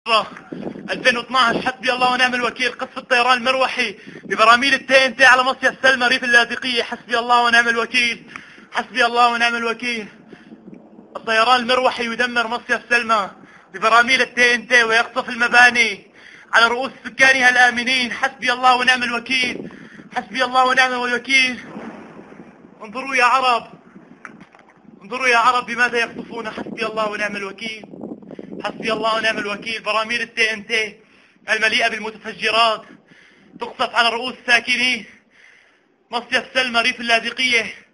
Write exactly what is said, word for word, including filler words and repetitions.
ألفين واثناشر حسبي الله ونعم الوكيل. قصف الطيران المروحي ببراميل التي ان تي على مصيف سلمى ريف اللاذقية. حسبي الله ونعم الوكيل. حسبي الله ونعم الوكيل. الطيران المروحي يدمر مصيف سلمى ببراميل التي ان تي ويقصف المباني على رؤوس سكانها الآمنين. حسبي الله ونعم الوكيل. حسبي الله ونعم الوكيل. انظروا يا عرب، انظروا يا عرب بماذا يقصفون. حسبي الله ونعم الوكيل. حسبي الله ونعم الوكيل. براميل التي ان تي المليئة بالمتفجرات تقصف على رؤوس ساكني مصيف سلمى ريف اللاذقية.